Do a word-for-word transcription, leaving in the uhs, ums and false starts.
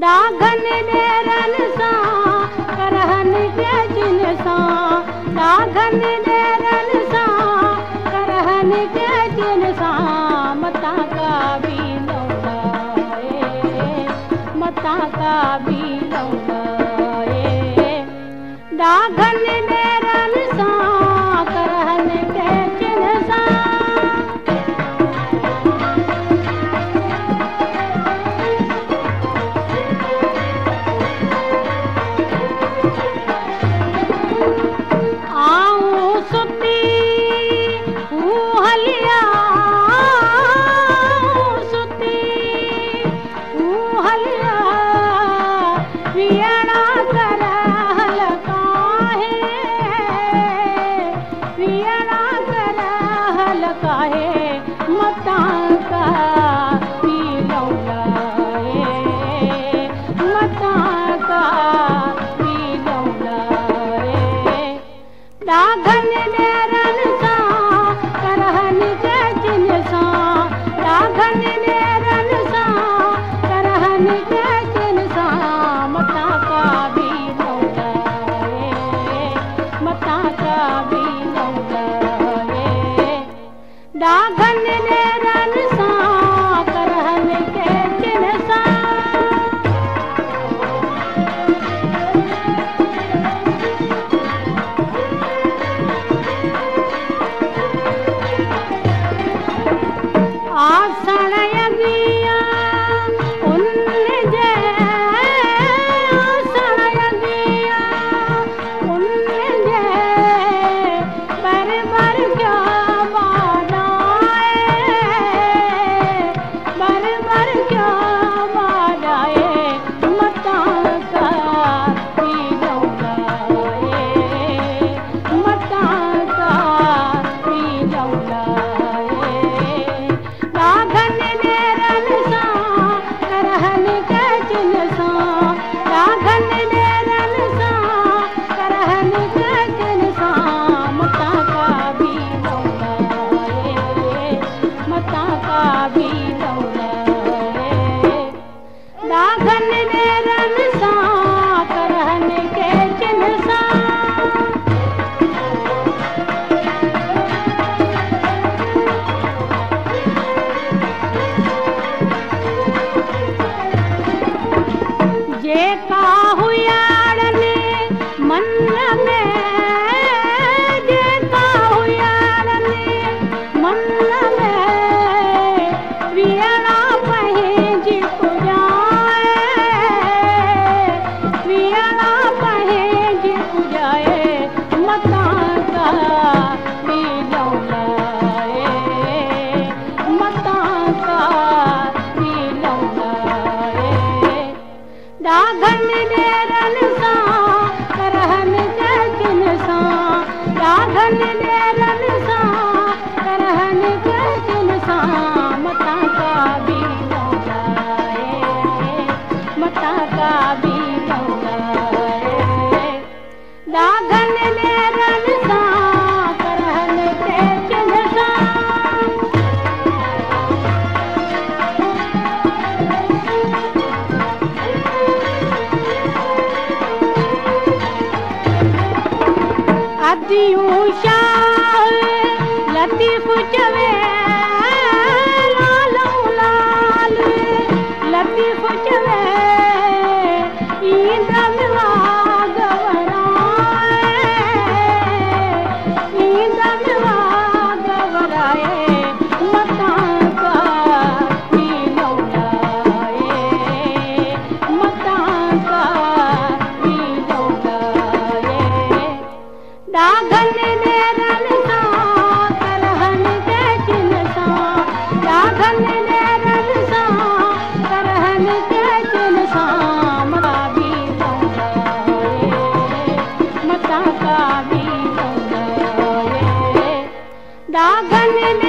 दागन Darren सां करहन के जिन सां दागन डेरन सां करहन के जिन सां मता का भी लौटाए मता का भी लौटाए दागन डेरन सां करहन के जिन सां दागन डेरन सां करहन के जिन सां दागन डेरन सां करहन के जिन सां मता का भी लौटाए मता का भी लौटाए दागन डेरन सां करहन के जिन सां आसण यगिया उन जे आसण यगिया उन जे बर बर क्या बादाए बर बर क्या बादाए मता का भी लौटाए मता का भी लौटाए दागन डेरन सां करहन के जिन सां दागन डेरन सां करहन के जिन सां मता का भी लौटाए मता का भी लौटाए दागन डेरन सां करहन के जिन सां जेका हुयाड़न मन में जेका हुयाड़न मन में वियणा पंहिंजी पुॼाए वियणा पंहिंजी पुॼाए मता का भी लौटाए मता का भी लौटाए दागन डेरन सां करहन के जिन सां दागन डेरन सां करहन के जिन सां मता का भी लौटाए मता का भी लौटाए दागन डेरन सां करहन के जिन सां अदियूं शाह लतीफ़ चवे लालू लाल लतीफ़ चवे ईंदम घबराए ईंदम घबराए मता का भी लौटाए मता का भी लौटाए दागन डेरन सां करहन के जिन सां दागन डेरन सां करहन के जिन सां मता भी लौटाए मता का भी लौटाए दागन